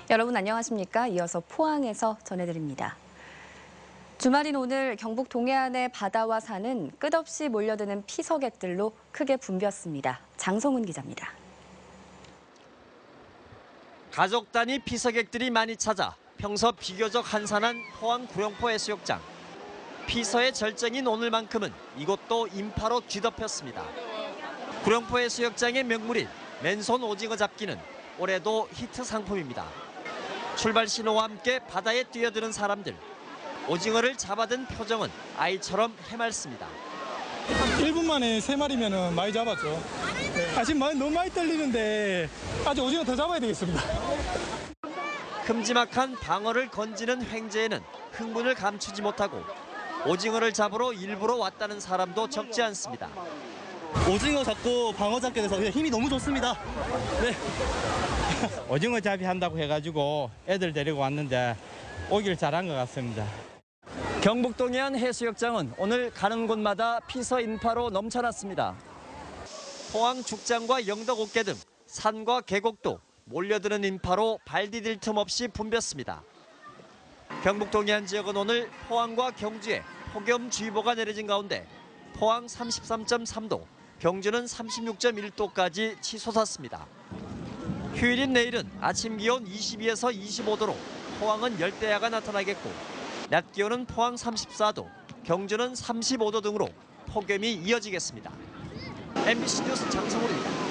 여러분 안녕하십니까? 이어서 포항에서 전해드립니다. 주말인 오늘 경북 동해안의 바다와 산은 끝없이 몰려드는 피서객들로 크게 붐볐습니다. 장성훈 기자입니다. 가족 단위 피서객들이 많이 찾아 평소 비교적 한산한 포항 구룡포 해수욕장. 피서의 절정인 오늘만큼은 이곳도 인파로 뒤덮였습니다. 구룡포 해수욕장의 명물인 맨손 오징어 잡기는 올해도 히트 상품입니다. 출발 신호와 함께 바다에 뛰어드는 사람들. 오징어를 잡아든 표정은 아이처럼 해맑습니다. 1분 만에 3마리면 많이 잡았죠. 지금 너무 많이 떨리는데 아직 오징어 더 잡아야 되겠습니다. 큼지막한 방어를 건지는 횡재에는 흥분을 감추지 못하고 오징어를 잡으러 일부러 왔다는 사람도 적지 않습니다. 오징어 잡고 방어 잡게 돼서 힘이 너무 좋습니다. 네. 오징어 잡이 한다고 해가지고 애들 데리고 왔는데 오길 잘한 것 같습니다. 경북 동해안 해수욕장은 오늘 가는 곳마다 피서 인파로 넘쳐났습니다. 포항 죽장과 영덕 옥계 등 산과 계곡도 몰려드는 인파로 발 디딜 틈 없이 붐볐습니다. 경북 동해안 지역은 오늘 포항과 경주에 폭염주의보가 내려진 가운데 포항 33.3도, 경주는 36.1도까지 치솟았습니다. 휴일인 내일은 아침 기온 22에서 25도로 포항은 열대야가 나타나겠고 낮 기온은 포항 34도, 경주는 35도 등으로 폭염이 이어지겠습니다. MBC 뉴스 장성훈입니다.